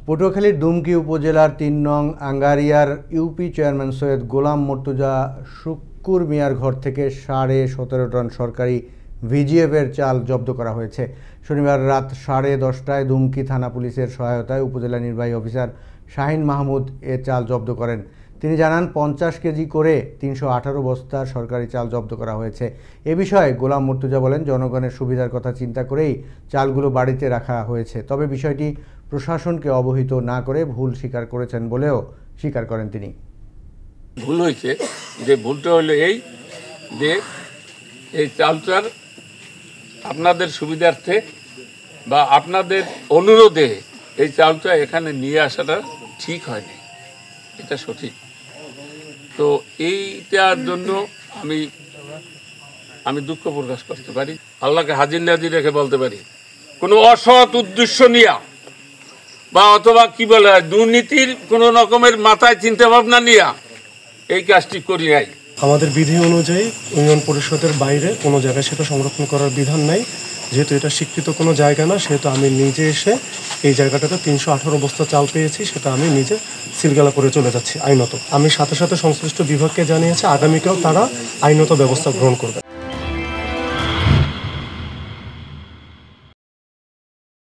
পটুয়াখালীর দুমকি উপজেলার ৩ নং আঙ্গারিয়ার ইউপি চেয়ারম্যান সৈয়দ গোলাম মর্তুজা শুক্কুর মিয়ার ঘর থেকে ১৭.৫ টন সরকারি ভিজিএফের চাল জব্দ করা হয়েছে। শনিবার রাত 10:30টায় দুমকি থানা পুলিশের সহায়তায় উপজেলা নির্বাহী অফিসার শাহিন মাহমুদ এ চাল জব্দ করেন। তিনি জানান ৫০ কেজি করে ৩১৮ বস্তা সরকারি চাল জব্দ করা হয়েছে। এ বিষয়ে গোলাম মর্তুজা বলেন, জনগণের সুবিধার কথা চিন্তা করেই চালগুলো বাড়িতে রাখা হয়েছে। তবে বিষয়টি প্রশাসনকে অবহিত না করে ভুল স্বীকার করেছেন বলেও স্বীকার করেন তিনি। ভুল হয়েছে, যে ভুলটা হলো এই যে এই চালটার আপনাদের সুবিধার্থে বা আপনাদের অনুরোধে এই চালটা এখানে নিয়ে আসাটা ঠিক হয়নি, এটা সঠিক। তো এইটার জন্য আমি দুঃখ প্রকাশ করতে পারি, আল্লাহকে হাজির নাজির রেখে বলতে পারি, কোনো অসৎ উদ্দেশ্য নিয়ে বা অথবা কি বলে দুর্নীতির কোনো রকমের মাথায় চিন্তা ভাবনা নিয়ে এই কাজটি করি নাই। আমাদের বিধি অনুযায়ী ইউনিয়ন পরিষদের বাইরে কোনো জায়গায় সেটা সংরক্ষণ করার বিধান নাই। যেহেতু এটা স্বীকৃত কোনো জায়গা না, সেহেতু আমি নিজে এসে এই জায়গাটাতে ৩১৮ বস্তা চাল পেয়েছি, সেটা আমি নিজে সিলগালা করে চলে যাচ্ছি আইনত। আমি সাথে সাথে সংশ্লিষ্ট বিভাগকে জানিয়েছি, আগামীকাল তারা আইনত ব্যবস্থা গ্রহণ করবে।